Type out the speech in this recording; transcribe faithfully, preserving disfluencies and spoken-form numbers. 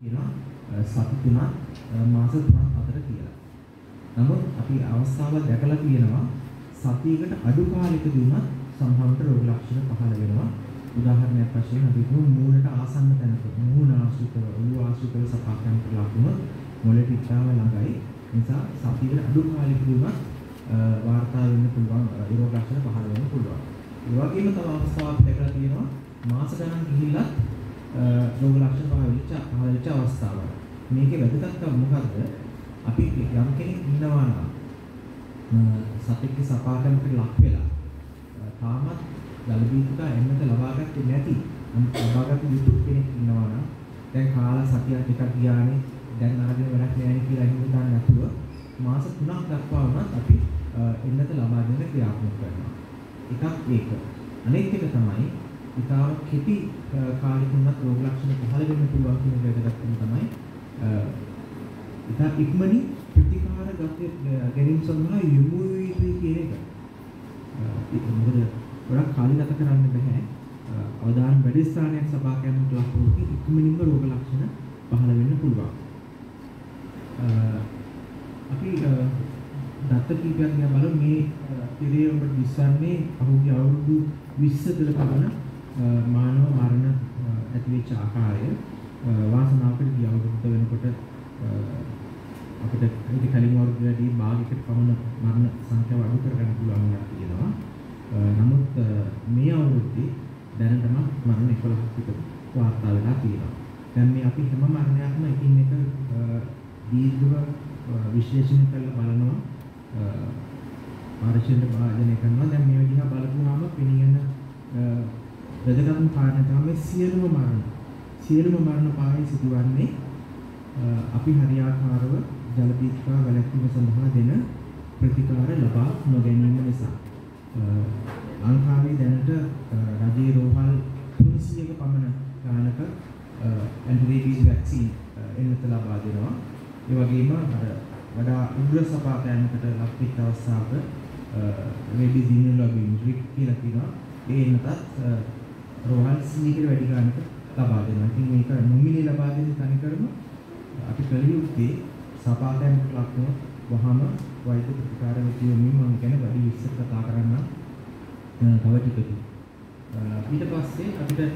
කියනවා සති තුනක් මාස තුනක් අතර කියලා. නමුත් අපි අවස්ථාවක් දැකලා තියෙනවා සතියකට අඩු කාලයකදී උනත් සම්භවත රෝග ලක්ෂණ පහළ වෙනවා. උදාහරණයක් වශයෙන් අපි කියමු මූණට ආසන්න තැනක මූණ ආශ්‍රිතව ඔළුව ආශ්‍රිතව සපාකයන්ට ලකුණු මොළේ පිටාව ළඟයි. නිසා සතියකට අඩු කාලයකදී උනත් වාර්තා වෙන්න පුළුවන් රෝග ලක්ෂණ පහළ වෙන්න පුළුවන්. ඒ වගේම තව අවස්ථාවක් දැකලා තියෙනවා මාස ගණන් ගිහිල්ලා රෝග ලක්ෂණ පහළ වෙච්ච පහළ වෙච්ච අවස්ථාවල. මේකේ වැදගත්කම මොකද්ද? අපි යම් කෙනෙක් ඉන්නවා නම් සතියේ සපාකමකට ලක් වෙලා තාමත් ගලබීතුකා එන්නත ලබාගත්තේ නැති ලබාගත් යුතු කෙනෙක් ඉන්නවා නම් දැන් කාලා සතිය ටිකක් ගියානේ දැන් අරගෙන වැඩක් නැහැ නේ කියලා හිතන දාන්න නැතුව මාස තුනක් දක්වා වුණත් අපි එන්නත ලබා දෙන්න ක්‍රියාත්මක කරනවා. එකක් ඒක. අනෙක් එක තමයි ඉතාම කෙටි කාලෙකින්වත් රෝග ලක්ෂණ පහළ වෙන්න පුළුවන් කියන වැදගත්කම තමයි ඉතා ඉක්මනින් ප්‍රතිකාර ගැනීම සඳහා යොමු වී කියන එක. ඒක මොකද ගොඩක් කාලෙ ගත කරන්න බෑ. අවදානම් වැඩි ස්ථානයක් සභාකයන්ට ලක් වුණොත් ඉක්මනින්ම රෝග ලක්ෂණ පහළ වෙන්න පුළුවන්. අපි දත්ත කීපයක් ගැන බලමු. මේ ඉරිය ඔබට දිස්වන්නේ අහුගේ අවුරුදු විස්ස තුළ පමණ මානව මරණ ඇතිවෙච්ච ආකාරය. වාසනාවකට ගිය අවුරුද්ද වෙනකොට අපිට ඊට කලින් අවුරුද්දේදී භාගයකට පමණ මරණ සංඛ්‍යාව අඩු කරගන්න පුළුවන් වෙලා තියෙනවා. නමුත් මේ අවුරුද්දේ දැනටම මරණ එකොළහක් විතර වාර්තා වෙලා තියෙනවා. දැන් මේ අපි හැම මරණයක්ම එකින් එක දීර්ඝව විශ්ලේෂණය කරලා බලනවා. ආරක්ෂණය භාජනය කරනවා. දැන් මේ විදිහ බලපුවාම පිළිගන්න වැදගත්ම කාරණා තමයි සියලුම මරණ. සියලුම මරණ පායේ සිදුවන්නේ අපි හරියාකාරව ජල දීප්තිකා වැළැක්වීම සඳහා දෙන ප්‍රතිකාර ලබා නොගැනීම නිසා. ලංකාවේ දැනට රජයේ රෝහල් තුන්සියයක පමණ ගානක ඇන්ටිරේබීස් වැක්සින් එන්නත ලබා දෙනවා. ඒ වගේම අර වඩා උග්‍ර සපාකයන්කට ලක් වෙච්ච අවස්ථාවක රේබීස් ඉමුනොලොජි රික් කියලා කියනවා. ඒ එන්නතත් රෝහල් සීයකට වැඩි ගානක ලබා දෙනවා. ඉතින් මේක නොමිලේ ලබා දෙන තනිකරම අපි කළ යුත්තේ සපාකයන්ට ලක් වුණොත් වහම වෛද්‍ය ප්‍රතිකාර විද්‍යාවෙන් මම ගැන වැඩි විස්තර කතා කරන්න තව ටිකකින්. ඊට පස්සේ අපිට